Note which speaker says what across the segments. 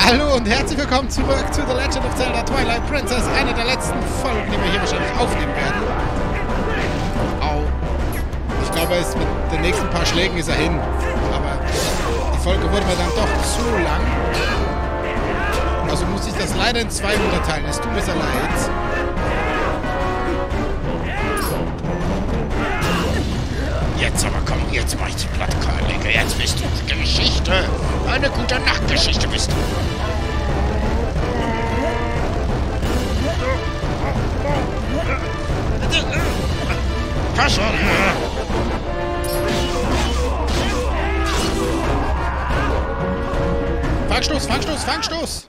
Speaker 1: Hallo und herzlich willkommen zurück zu The Legend of Zelda Twilight Princess, eine der letzten Folgen, die wir hier wahrscheinlich aufnehmen werden. Au. Ich glaube, mit den nächsten paar Schlägen ist er hin. Aber die Folge wurde mir dann doch zu lang. Also muss ich das leider in 200 teilen. Es tut mir sehr leid. Jetzt aber komm, jetzt mach ich die platt, Kollege. Jetzt bist du Geschichte. Eine gute Nachtgeschichte bist du. Pass auf. Fangstoß, Fangstoß, Fangstoß.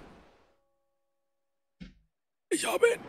Speaker 1: Ich habe ihn.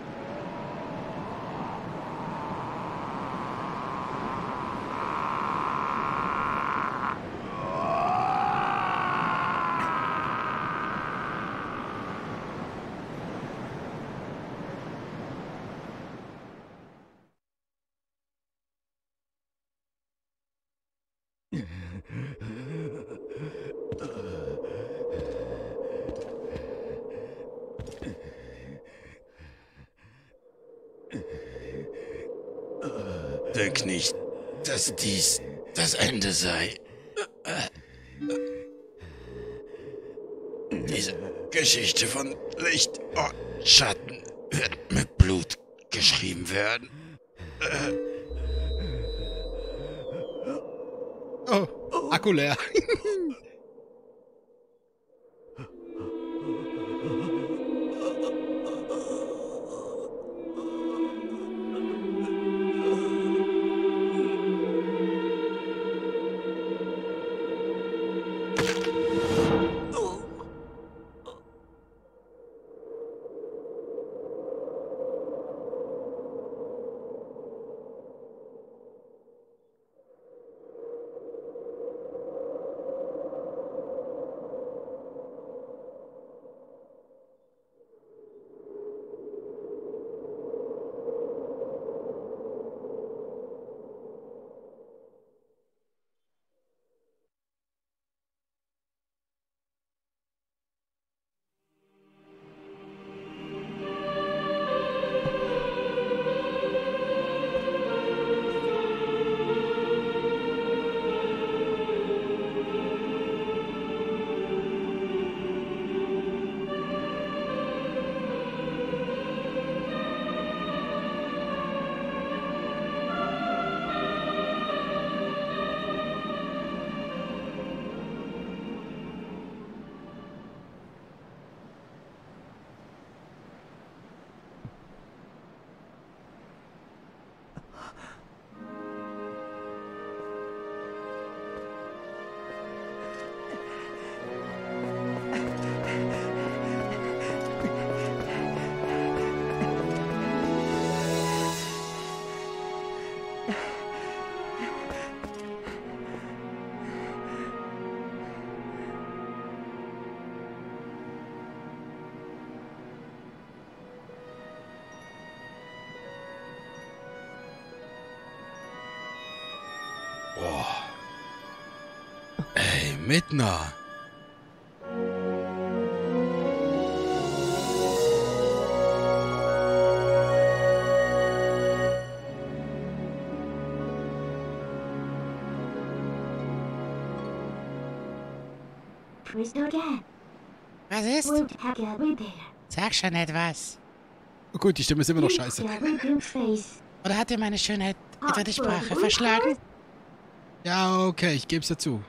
Speaker 1: Denk nicht, dass dies das Ende sei. Diese Geschichte von Licht und Schatten wird mit Blut geschrieben werden. Oh, Akku leer. Boah. Ey, Midna.
Speaker 2: Was ist? Sag schon etwas.
Speaker 1: Oh gut, die Stimme ist immer noch scheiße.
Speaker 2: Oder hat dir meine Schönheit etwa die Sprache verschlagen?
Speaker 1: Ja, okay, ich geb's dazu.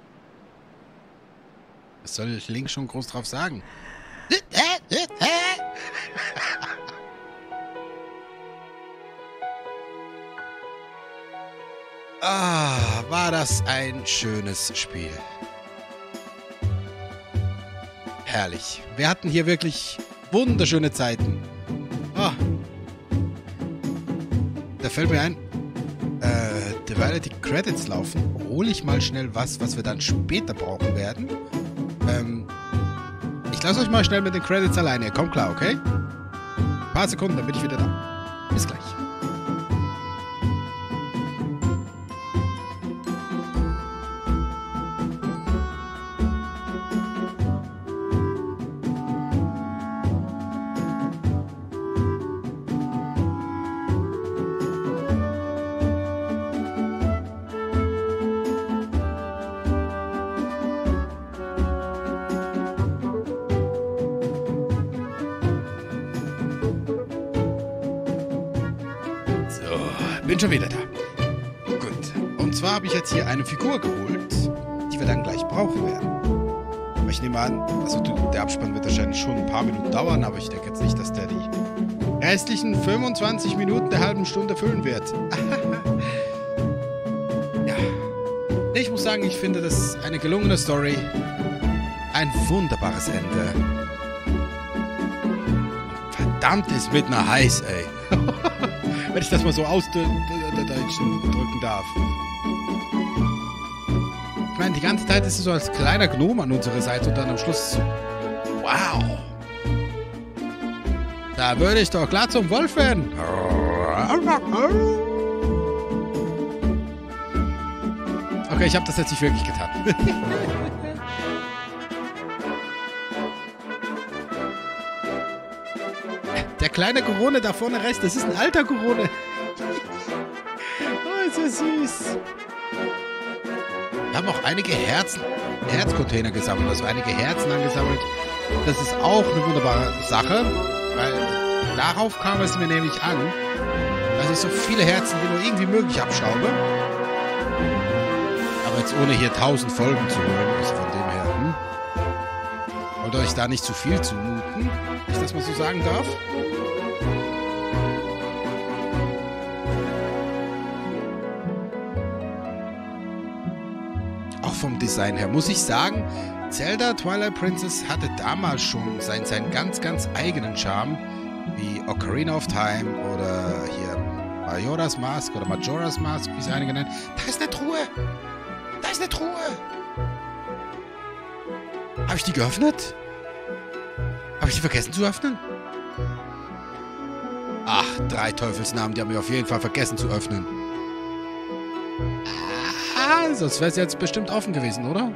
Speaker 1: Was soll Link schon groß drauf sagen? Ah, war das ein schönes Spiel. Herrlich. Wir hatten hier wirklich wunderschöne Zeiten. Ah. Da fällt mir ein, derweil die Credits laufen, hole ich mal schnell was wir dann später brauchen werden. Ich lasse euch mal schnell mit den Credits alleine. Kommt klar, okay? Ein paar Sekunden, dann bin ich wieder da. Bis gleich. Bin schon wieder da. Gut. Und zwar habe ich jetzt hier eine Figur geholt, die wir dann gleich brauchen werden. Aber ich nehme an, also der Abspann wird wahrscheinlich schon ein paar Minuten dauern, aber ich denke jetzt nicht, dass der die restlichen 25 Minuten der halben Stunde füllen wird. Ja. Ich muss sagen, ich finde das eine gelungene Story. Ein wunderbares Ende. Verdammt ist mit einer heiß, ey. Wenn ich das mal so ausdrücken darf. Ich meine, die ganze Zeit ist es so als kleiner Gnome an unserer Seite und dann am Schluss... Wow! Da würde ich doch glatt zum Wolf werden. Okay, ich habe das jetzt nicht wirklich getan. Der kleine Gorone da vorne rechts, das ist ein alter Gorone. Oh, ist das süß. Wir haben auch einige Herzcontainer gesammelt, also einige Herzen angesammelt. Das ist auch eine wunderbare Sache, weil darauf kam es mir nämlich an, dass ich so viele Herzen wie nur irgendwie möglich abschraube. Aber jetzt ohne hier 1000 Folgen zu holen, also von dem her, wollt euch da nicht zu viel zumuten, wenn ich das mal so sagen darf. Vom Design her muss ich sagen, Zelda Twilight Princess hatte damals schon seinen ganz, ganz eigenen Charme, wie Ocarina of Time oder hier Majora's Mask, wie es einige nennen. Da ist eine Truhe! Da ist eine Truhe! Habe ich die geöffnet? Habe ich die vergessen zu öffnen? Ach, 3 Teufelsnamen, die haben wir auf jeden Fall vergessen zu öffnen. Sonst wäre es jetzt bestimmt offen gewesen, oder?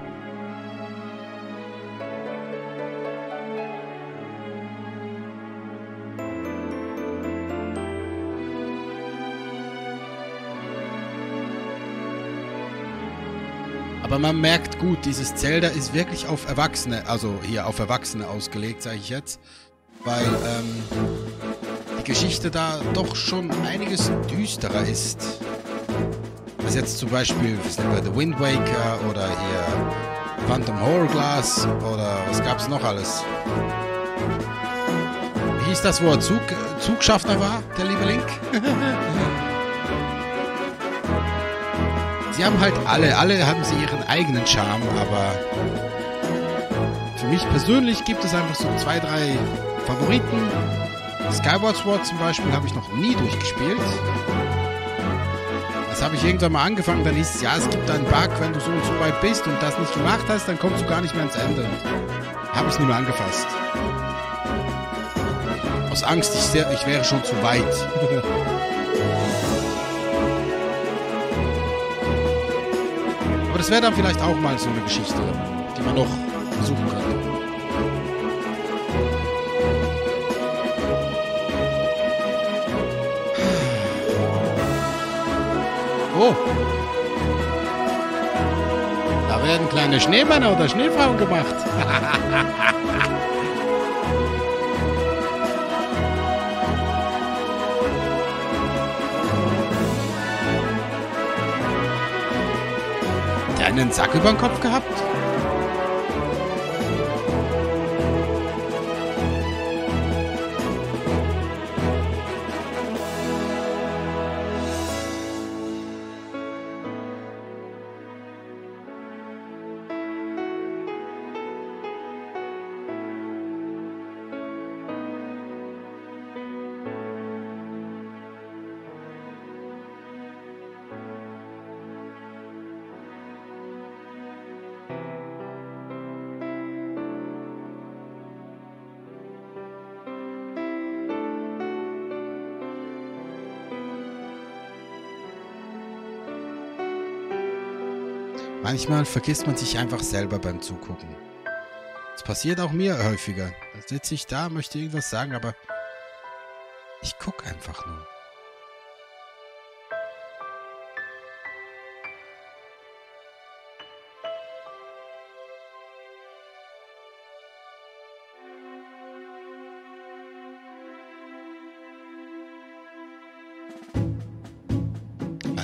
Speaker 1: Aber man merkt gut, dieses Zelda ist wirklich auf Erwachsene, also hier auf Erwachsene ausgelegt, sage ich jetzt. Weil die Geschichte da doch schon einiges düsterer ist. Als jetzt zum Beispiel The Wind Waker oder hier Phantom Hourglass oder was gab's noch alles? Wie hieß das, wo er Zugschaffner war, der liebe Link? Sie haben halt alle haben sie ihren eigenen Charme, aber für mich persönlich gibt es einfach so 2, 3 Favoriten. Skyward Sword zum Beispiel habe ich noch nie durchgespielt. Das habe ich irgendwann mal angefangen, dann hieß es, ja, es gibt einen Bug, wenn du so und so weit bist und das nicht gemacht hast, dann kommst du gar nicht mehr ans Ende. Habe ich es nie mehr angefasst. Aus Angst, ich wäre schon zu weit. Aber das wäre dann vielleicht auch mal so eine Geschichte, die man noch versuchen könnte. Oh. Da werden kleine Schneemänner oder Schneefrauen gemacht. Hat der einen Sack über den Kopf gehabt? Manchmal vergisst man sich einfach selber beim Zugucken. Das passiert auch mir häufiger. Da sitze ich da, möchte irgendwas sagen, aber ich gucke einfach nur.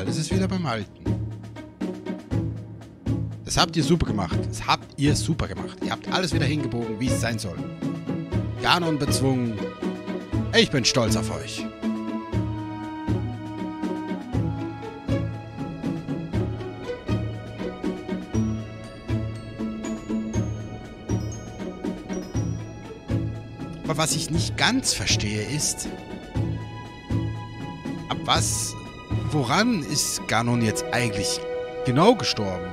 Speaker 1: alles ist wieder beim Alten. Das habt ihr super gemacht. Das habt ihr super gemacht. Ihr habt alles wieder hingebogen, wie es sein soll. Ganon bezwungen. Ich bin stolz auf euch. Aber was ich nicht ganz verstehe ist, woran ist Ganon jetzt eigentlich genau gestorben?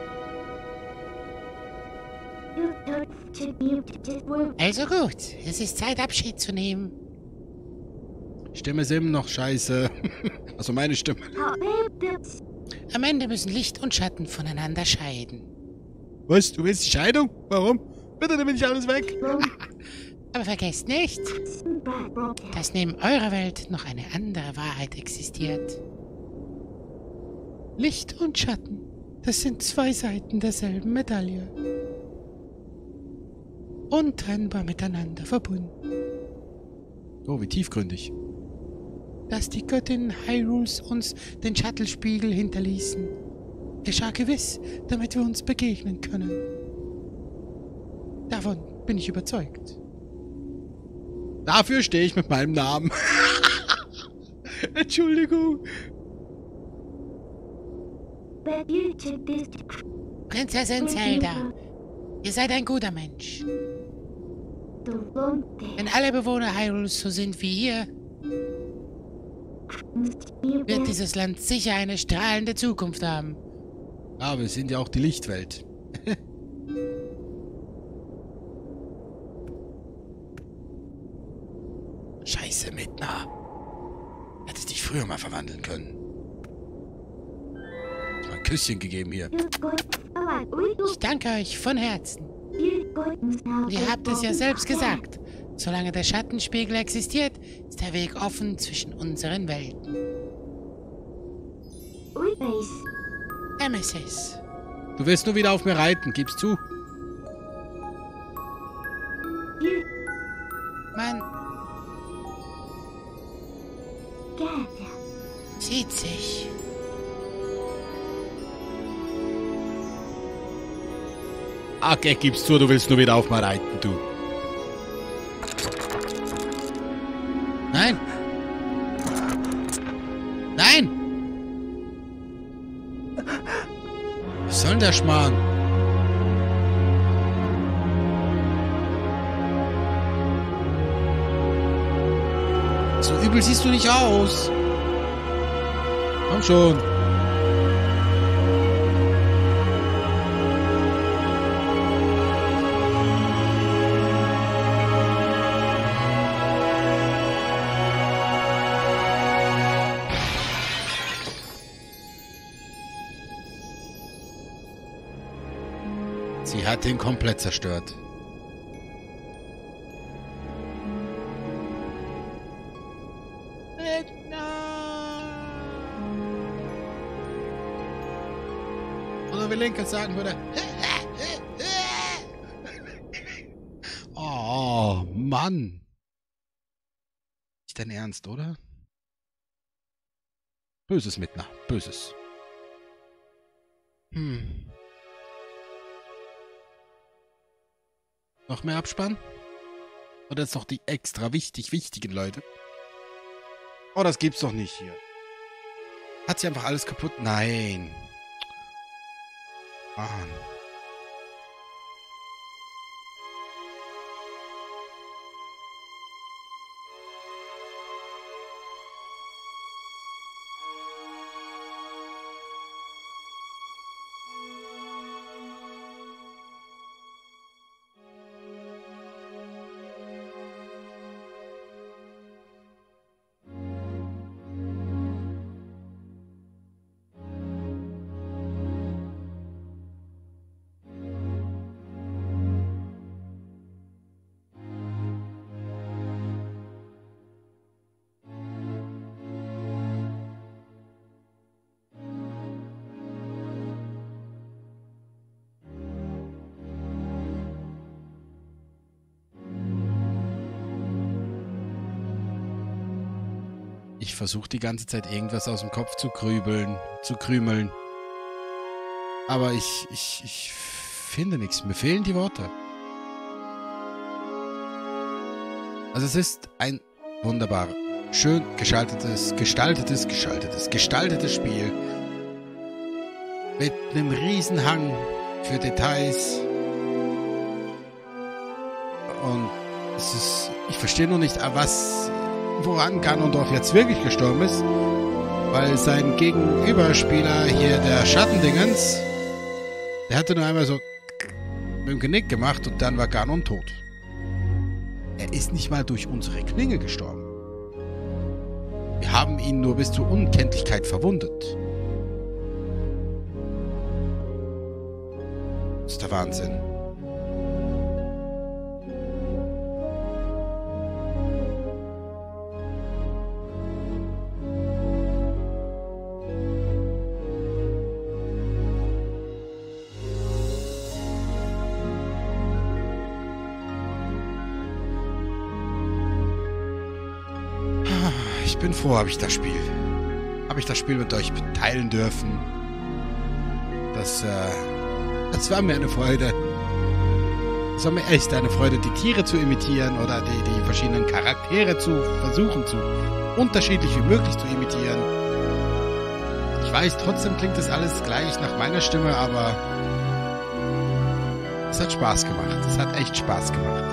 Speaker 2: Also gut, es ist Zeit, Abschied zu nehmen.
Speaker 1: Stimme ist immer noch scheiße. Also meine Stimme.
Speaker 2: Am Ende müssen Licht und Schatten voneinander scheiden.
Speaker 1: Was? Du willst die Scheidung? Warum? Bitte, dann bin ich alles weg.
Speaker 2: Aber vergesst nicht, dass neben eurer Welt noch eine andere Wahrheit existiert. Licht und Schatten, das sind zwei Seiten derselben Medaille. Untrennbar miteinander verbunden.
Speaker 1: Oh, wie tiefgründig.
Speaker 2: Dass die Göttinnen Hyrules uns den Schattelspiegel hinterließen, geschah gewiss, damit wir uns begegnen können. Davon bin ich überzeugt.
Speaker 1: Dafür stehe ich mit meinem Namen. Entschuldigung.
Speaker 2: Prinzessin Zelda, ihr seid ein guter Mensch. Wenn alle Bewohner Hyrules so sind wie ihr, wird dieses Land sicher eine strahlende Zukunft haben.
Speaker 1: Ja, wir sind ja auch die Lichtwelt. Scheiße, Midna. Hättest dich früher mal verwandeln können. Mal ein Küsschen gegeben hier.
Speaker 2: Ich danke euch von Herzen. Und ihr habt es ja selbst gesagt. Solange der Schattenspiegel existiert, ist der Weg offen zwischen unseren Welten. Nemesis.
Speaker 1: Du willst nur wieder auf mir reiten, gib's zu.
Speaker 2: Man sieht sich.
Speaker 1: Okay, gib's zu, du willst nur wieder auf mir reiten, du. Nein. Nein. Was soll denn der Schmarrn? So übel siehst du nicht aus. Komm schon. Sie hat ihn komplett zerstört. Oder wie Lincoln sagen würde. Oh, Mann. Nicht dein Ernst, oder? Böses Midna, böses. Noch mehr Abspann? Oder jetzt noch die extra wichtigen Leute? Oh, das gibt's doch nicht hier. Hat sie einfach alles kaputt? Nein. Mann. Ich versuche die ganze Zeit irgendwas aus dem Kopf zu krümeln. Aber ich finde nichts. Mir fehlen die Worte. Also es ist ein wunderbar, schön gestaltetes Spiel. Mit einem riesen Hang für Details. Und es ist, ich verstehe nur nicht, woran Ganondorf jetzt wirklich gestorben ist. Weil sein Gegenüberspieler hier, der Schattendingens, der hatte nur einmal so mit dem Genick gemacht und dann war Ganon tot. Er ist nicht mal durch unsere Klinge gestorben. Wir haben ihn nur bis zur Unkenntlichkeit verwundet. Das ist der Wahnsinn. Ich bin froh, habe ich das Spiel mit euch teilen dürfen. Das war mir eine Freude. Es war mir echt eine Freude, die Tiere zu imitieren oder die verschiedenen Charaktere zu versuchen, so unterschiedlich wie möglich zu imitieren. Ich weiß, trotzdem klingt das alles gleich nach meiner Stimme, aber es hat Spaß gemacht. Es hat echt Spaß gemacht.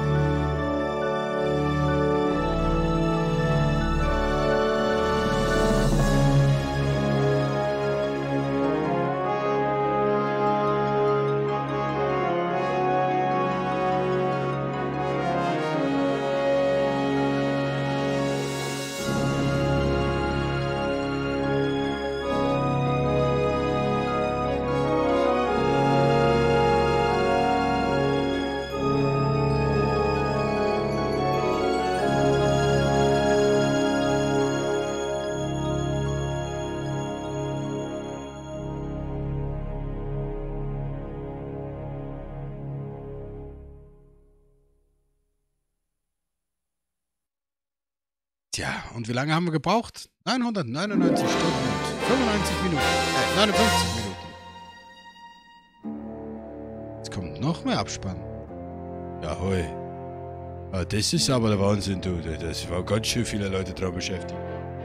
Speaker 1: Tja, und wie lange haben wir gebraucht? 999 Stunden und 95 Minuten. 59 Minuten. Jetzt kommt noch mehr Abspann. Ja, hoi. Ah, das ist aber der Wahnsinn, du. Das war ganz schön viele Leute dran beschäftigt.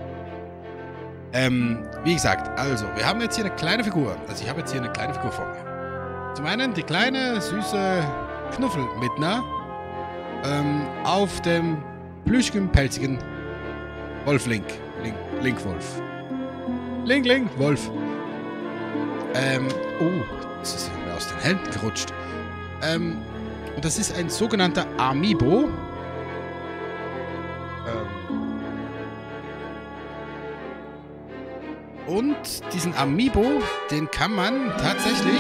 Speaker 1: Wie gesagt, also, wir haben jetzt hier eine kleine Figur. Also, ich habe jetzt hier eine kleine Figur vor mir. Zum einen die kleine, süße Knuffel-Midna auf dem plüschigen, pelzigen Wolf Link. Link-Wolf. Link-Wolf. Das ist mir aus den Händen gerutscht. Und das ist ein sogenannter Amiibo. Und diesen Amiibo, den kann man tatsächlich,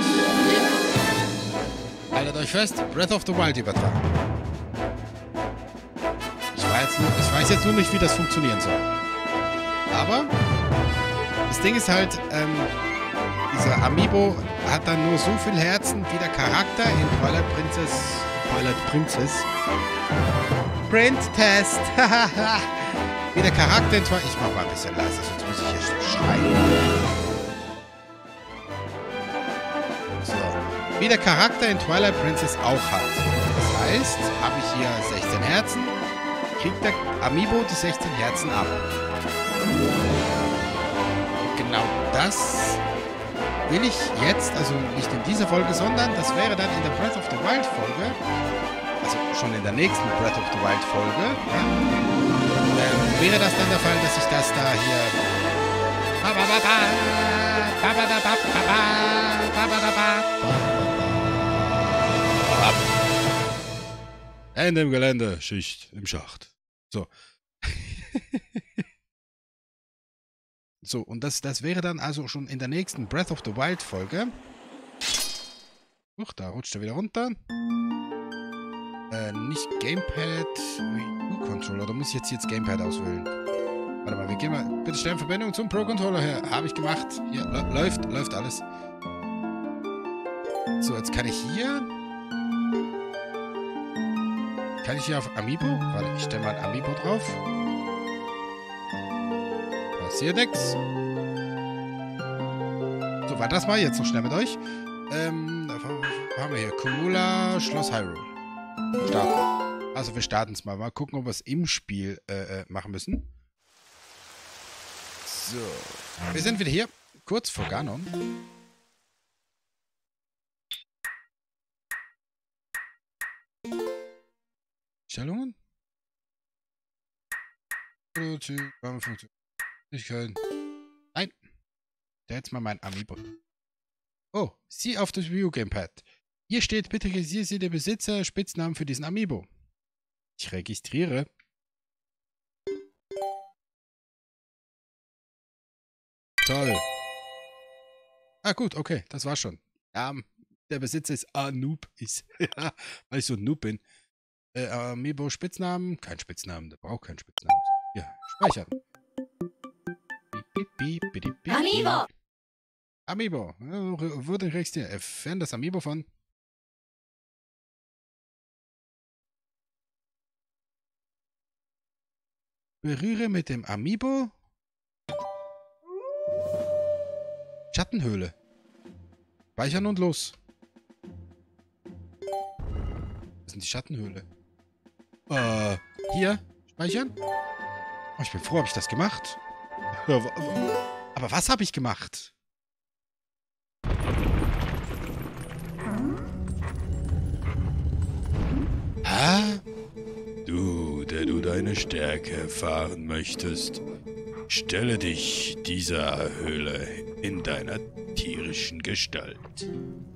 Speaker 1: haltet euch fest, Breath of the Wild übertragen. Ich weiß jetzt nur nicht, wie das funktionieren soll. Aber das Ding ist halt, dieser Amiibo hat dann nur so viel Herzen wie der Charakter in Twilight Princess. Print-Test. Wie der Charakter in Twilight... Ich mach mal ein bisschen leiser, sonst muss ich hier schon schreien. So. Wie der Charakter in Twilight Princess auch hat. Das heißt, habe ich hier 16 Herzen, kriegt der Amiibo die 16 Herzen ab. Und genau das will ich jetzt, also nicht in dieser Folge, sondern das wäre dann in der Breath of the Wild Folge, also schon in der nächsten Breath of the Wild Folge, wäre das dann der Fall, dass ich das da hier Ende im Gelände, Schicht im Schacht. So. So, und das wäre dann also schon in der nächsten Breath of the Wild Folge. Da rutscht er wieder runter. Nicht Gamepad, Controller. Da muss ich jetzt Gamepad auswählen. Warte mal, wir gehen mal. Bitte stellen Verbindung zum Pro-Controller her. Habe ich gemacht. Hier, läuft alles. So, jetzt kann ich hier. Kann ich hier auf Amiibo? Warte, ich stelle mal ein Amiibo drauf. passiert nichts. So, war das mal jetzt noch schnell mit euch. Da haben wir hier Kumula, Schloss Hyrule. Starten. Also wir starten es mal. Mal gucken, ob wir es im Spiel machen müssen. So. Wir sind wieder hier. Kurz vor Ganon. Stellungen? Nein. Jetzt mal mein Amiibo. Oh, sieh auf das View Gamepad. Hier steht, bitte registrieren Sie den Besitzer, Spitznamen für diesen Amiibo. Ich registriere. Toll. Ah gut, okay, das war's schon. Der Besitzer ist Noob. Ja, weil ich so ein Noob bin. Amiibo Spitznamen? Kein Spitznamen, der braucht keinen Spitznamen. Ja, speichern.
Speaker 3: Amiibo!
Speaker 1: Amiibo. Wurde registriert. Entfernen das Amiibo von... Berühre mit dem Amiibo... Schattenhöhle. Speichern und los. Was ist denn die Schattenhöhle? Hier. Speichern. Oh, ich bin froh, habe ich das gemacht. Aber was habe ich gemacht? Hä? Du, der du deine Stärke erfahren möchtest, stelle dich dieser Höhle in deiner tierischen Gestalt.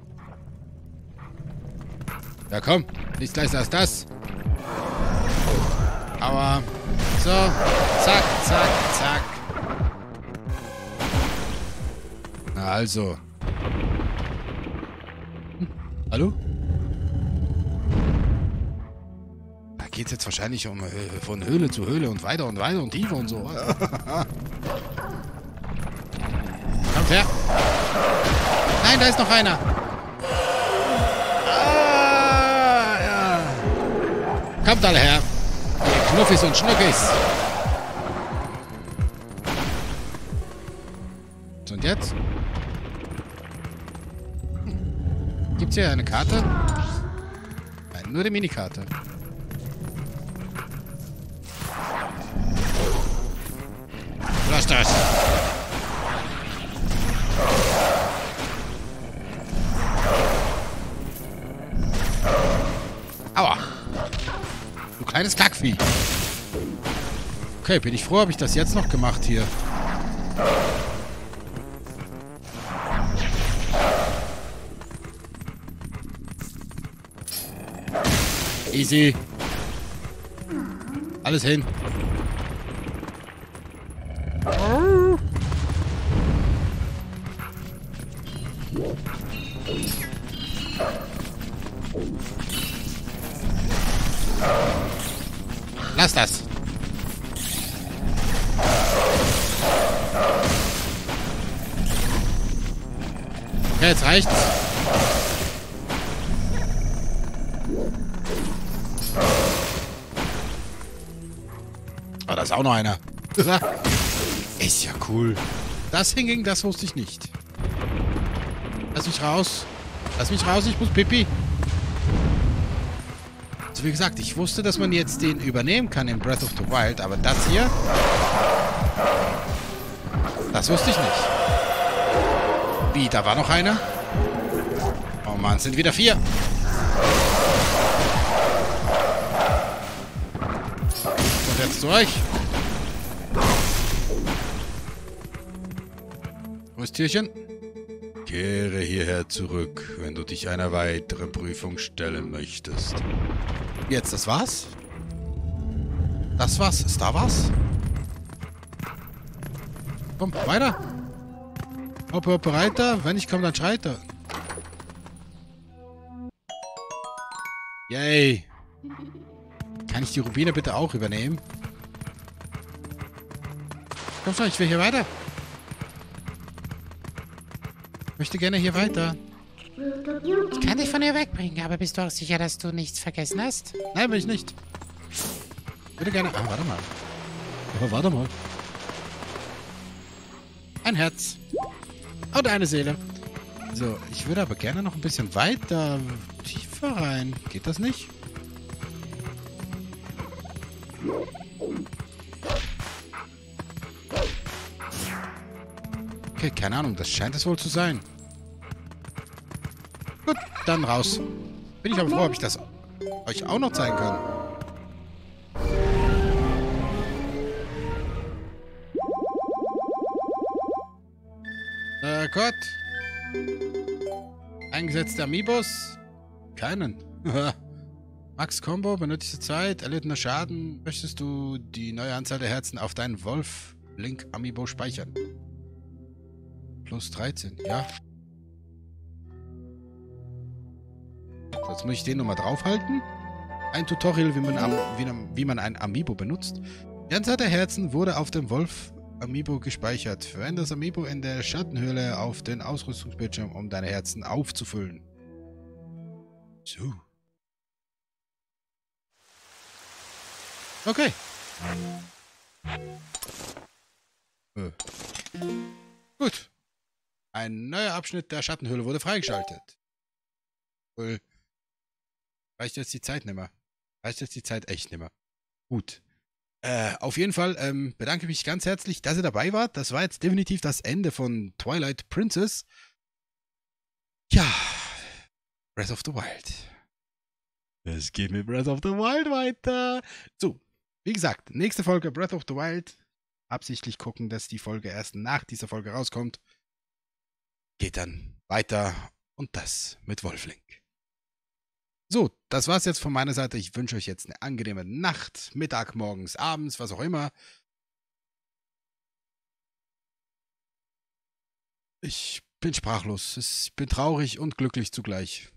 Speaker 1: Ja komm, nichts leichter als das. Aber so, zack, zack, zack. Na also. Hallo? Da geht's jetzt wahrscheinlich um von Höhle zu Höhle und weiter und tiefer und so. Kommt her. Nein, da ist noch einer. Ja. Kommt alle her. Ihr Knuffis und Schnuckis. Und jetzt? Gibt's hier eine Karte? Nein, nur die Minikarte. Lass das! Aua! Du kleines Kackvieh! Okay, bin ich froh, habe ich das jetzt noch gemacht hier. Easy. Alles hin. Lass das. Okay, jetzt reicht's. Oh, da ist auch noch einer. Ist ja cool. Das hinging, das wusste ich nicht. Lass mich raus. Lass mich raus, ich muss pipi. Also wie gesagt, ich wusste, dass man jetzt den übernehmen kann in Breath of the Wild, aber das hier... Das wusste ich nicht. Wie, da war noch einer? Oh Mann, es sind wieder 4. Und jetzt zu euch. Wo ist Tierchen? Kehre hierher zurück, wenn du dich einer weiteren Prüfung stellen möchtest. Jetzt, das war's? Das war's? Ist da was? Komm, weiter. Hopp, hopp, reiter. Wenn ich komme, dann schreit er. Yay. Kann ich die Rubine bitte auch übernehmen? Komm schon, ich will hier weiter. Ich möchte gerne hier weiter.
Speaker 2: Ich kann dich von hier wegbringen, aber bist du auch sicher, dass du nichts vergessen hast?
Speaker 1: Nein, will ich nicht. Ich würde gerne... Ah, warte mal. Aber warte mal. Ein Herz. Und eine Seele. So, ich würde aber gerne noch ein bisschen weiter tiefer rein. Geht das nicht? Okay, keine Ahnung. Das scheint es wohl zu sein. Gut, dann raus. Bin ich aber froh, ob ich das euch auch noch zeigen kann. Gott. Eingesetzte Amiibos? Keinen. Max Combo, benötigte Zeit, erlittener Schaden. Möchtest du die neue Anzahl der Herzen auf deinen Wolf Link Amiibo speichern? Plus 13, ja. Jetzt muss ich den nochmal draufhalten. Ein Tutorial, wie man ein Amiibo benutzt. Die Anzahl der Herzen wurde auf dem Wolf Amiibo gespeichert. Verwende das Amiibo in der Schattenhöhle auf den Ausrüstungsbildschirm, um deine Herzen aufzufüllen. So. Okay. Gut. Ein neuer Abschnitt der Schattenhöhle wurde freigeschaltet. Cool. Reicht jetzt die Zeit nimmer. Reicht jetzt die Zeit echt nimmer. Gut. Auf jeden Fall bedanke mich ganz herzlich, dass ihr dabei wart. Das war jetzt definitiv das Ende von Twilight Princess. Ja, Breath of the Wild. Es geht mit Breath of the Wild weiter. So, wie gesagt, nächste Folge Breath of the Wild. Absichtlich gucken, dass die Folge erst nach dieser Folge rauskommt. Geht dann weiter und das mit Wolf-Link. So, das war's jetzt von meiner Seite. Ich wünsche euch jetzt eine angenehme Nacht, Mittag, morgens, abends, was auch immer. Ich bin sprachlos. Ich bin traurig und glücklich zugleich.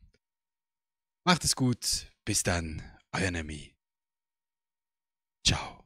Speaker 1: Macht es gut. Bis dann. Euer Nemi. Ciao.